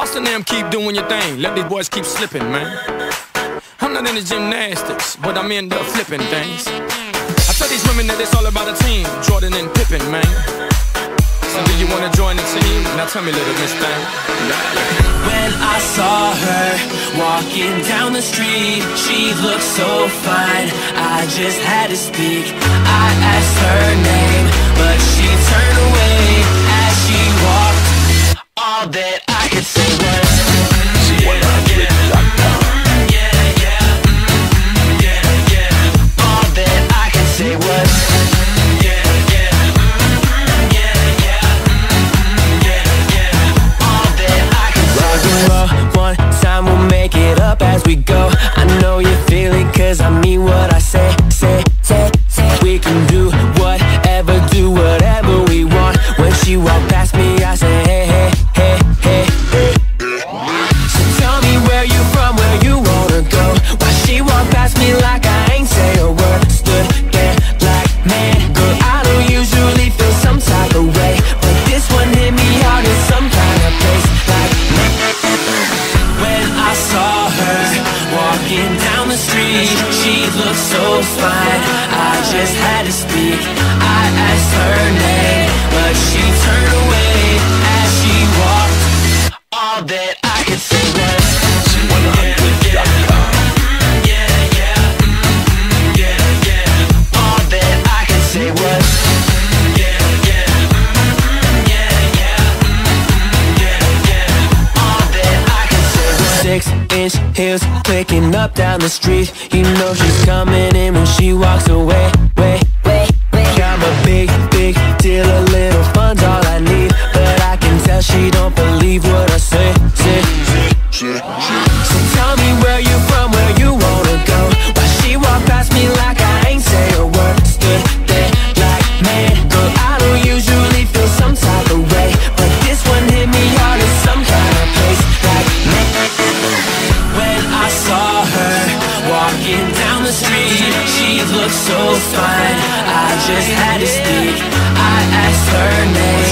Austin them keep doing your thing, let these boys keep slipping, man. I'm not into gymnastics, but I'm into flipping things. I tell these women that it's all about a team, Jordan and Pippen, man. So do you wanna join the team? Now tell me, little miss thing. When I saw her walking down the street, she looked so fine, I just had to speak. I asked her name, but she turned away as she walked. All that I could say was all that I could say was one time we'll make it up as we go. I know you feel it cause I mean what I say. We can do whatever we want. When she walked past me I say hey, hey, hey, hey, hey. So tell me where you from, where you wanna go. Why she walked past me like I ain't say a word. Stood there like, man, girl, I don't usually feel some type of way, but this one hit me hard in some kind of place. Like, when I saw her walking down the street, she looked so fine, I just had to speak. I asked her name, but she turned away as she walked. All that I could say was all that I could say was 6-inch heels clicking up down the street. You know she's coming in when she walks away. Got my big deal, a little fun's all I need, but I can tell she don't believe what I say. So tell me where you from, where you wanna go. Why she walked past me like I ain't say a word. Stood there like, man, girl, I don't usually feel some type of way, but this one hit me hard in some kind of place. Like, when I saw her walking down the street, she looked so fine, I just had to speak. I asked her name,